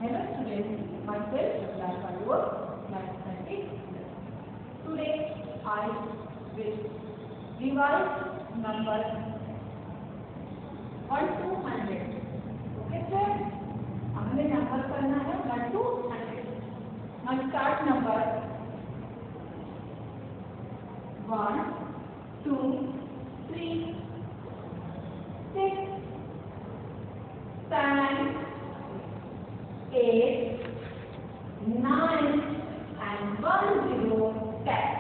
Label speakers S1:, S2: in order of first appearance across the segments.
S1: Hello students, myself Shubhra Parur, mathematics. Today I will revise number 1 to 100. Okay sir? हमने number करना है 1 to 100. Now start number 1, 2, 3, 6, 7, 8, 9 and 1 0 10.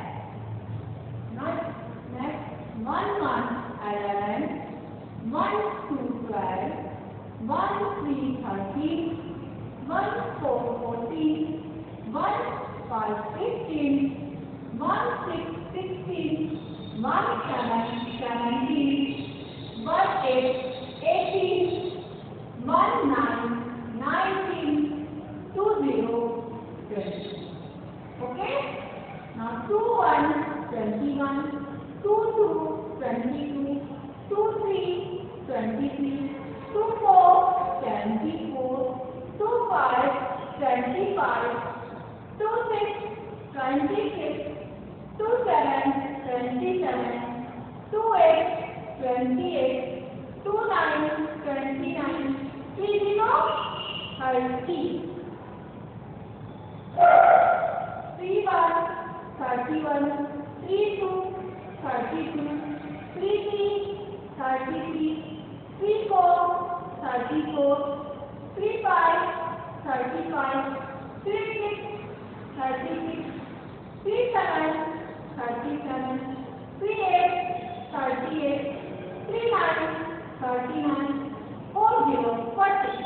S1: Next 1 1 11, 1 2 12, 1 3 13, 1 4 14, 1 5 15, 1 6 16, 1 7 17, 1 8 18, 1 9 19, 2 0 20. Okay? Now 2 1 21, 2 2 22, 2 3 23, 2 4 24, 2 5 25, 2 6 26, 2 7 27, 2 8 28, 2 9 29, 3 0 30. 3 1 31, 3 2 32, 3 3 33, 3 4 34, 3 5 35, 3 6 36, 3 7 37, 3 8 38, 3 9 39, 4 0 40.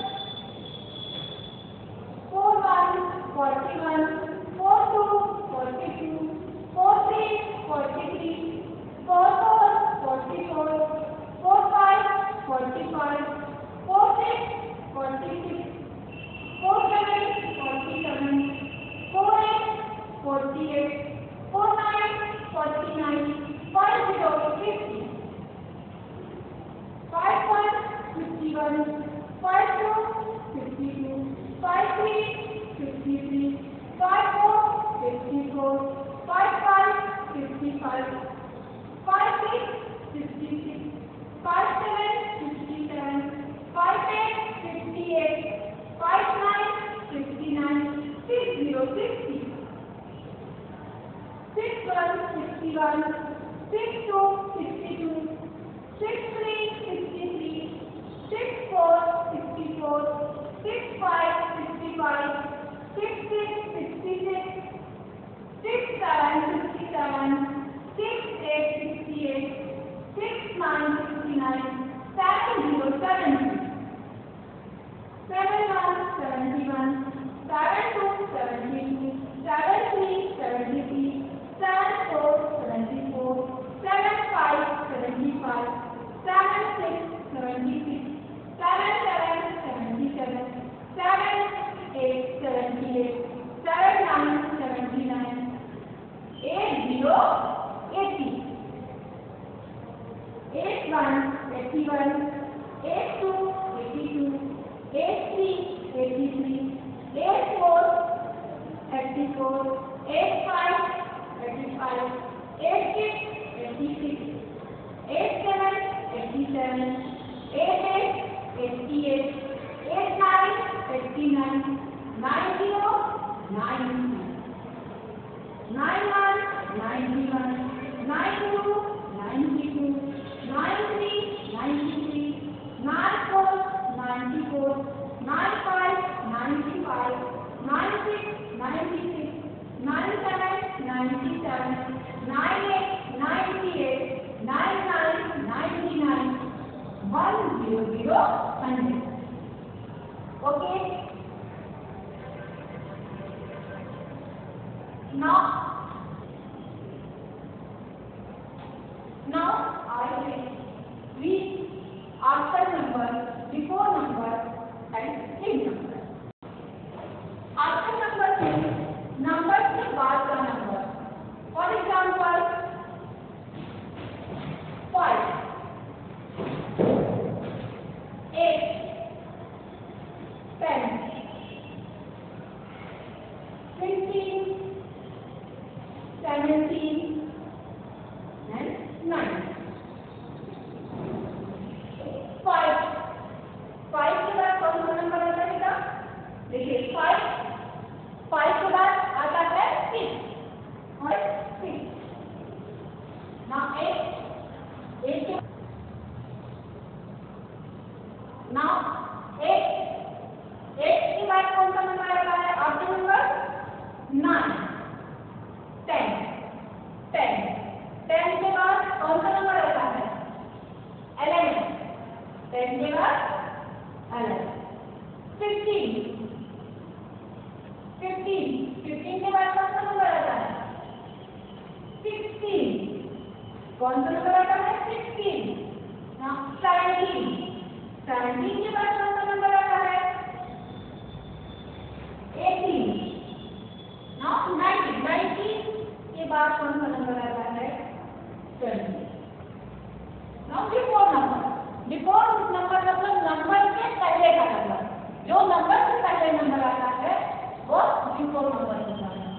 S1: 4 1 41, 4 2 42, 4 3 43, 4 4 44, 4 5 45, 4 6 46, 4 7 47, 4 8 48, 4 9 49, 5 0 50. 5 1 51, 5 2 52, 5 3 53, 5 4 54, 5 5 55, 5 6 66, 5 7 67, 5 8 58, 5 9 59, 6 0 60. 6 1 61, 6 2 62, 6 3 63, 6 4 64, 6 5 65, 6 6 66, 6 7 67, 6 8 68, 6 9 69, 7 0 70. 7 1 71, 7 2 72, 7 3 73, 7 4 74, 7 5 75, 7 6 76, 7 7 77, 7 8 78, 7 9 79, 8 0 80. 8 1 81, 8 2 82, 8 3 83, 8 4 84, 8 5 85, 8 6 86, 8 7 87, 8 8 88, 8 9 89, 9 0 90, 9 1 91, 9 2 92, 9 3 93, 9 4 94, 9 5 95, 9 6 96, 9 7 97, 9 8 98, 9 9 99, 1 0 0 100. Okay? Now I will read after number, before number and in number. After number means number के बाद का number. For example, 5, 8, 10, 10 के बाद 11, 15 के बाद कौन सा नंबर आता है? 16, कौन सा नंबर आता है? 16। नाउ 17 के बाद कौन सा नंबर आता है? 18। नाउ 19 के बाद कौन सा नंबर आता है? 20। नाउ बिफोर नंबर मतलब नंबर के पहले का नंबर, जो नंबर से पहले नंबर आता है वो बिफोर नंबर होता है।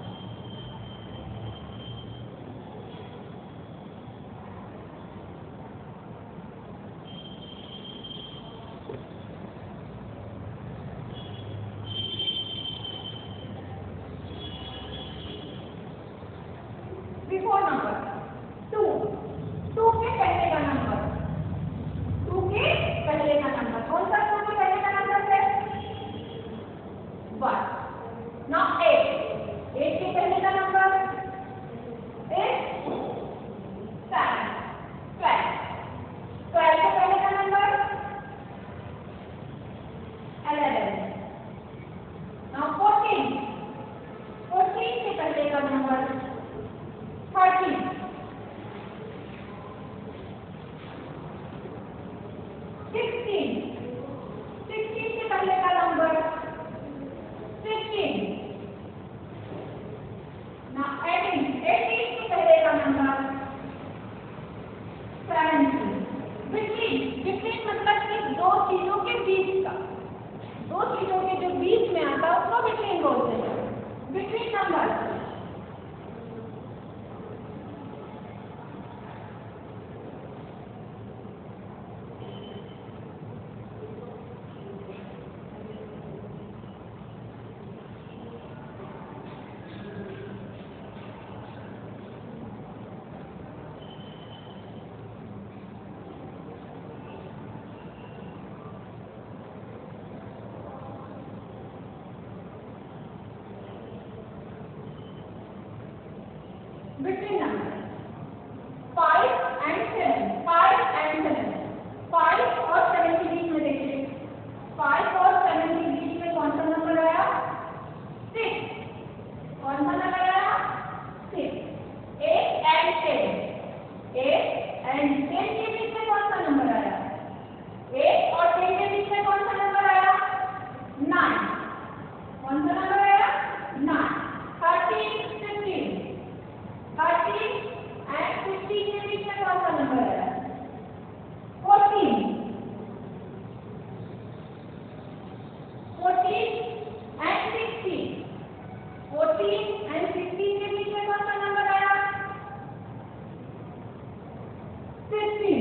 S1: बिफोर नंबर 2 के पहले का नंबर, 2 के पहले का नंबर कौन सा? 2 के पहले का नंबर है 1। नाउ 8 के पहले का नंबर is 7, 12 के पहले का नंबर 11। नाउ 14 के पहले का नंबर 13, 16 के पहले का नंबर 15। नाउ 18 के पहले का नंबर 17। बिटवीन मतलब कि दो चीजों के बीच का, दो चीजों के जो बीच में आता है उसको बिटवीन बोलते हैं। Between number between numbers 5 and 7, 5 और 7 के बीच में देखिए, 5 और 7 के बीच में कौन सा नंबर आया? 6। कौन सा नंबर आया? 6। 8 and 10 के बीच में कौन सा नंबर आया? 8 और 10 के बीच में कौन सा नंबर आया? 9। कौन सा नंबर आया? 9। 13 and 15 के बीच में कौन सा नंबर आया? 14 and 16 के बीच में कौन सा नंबर आया? 15।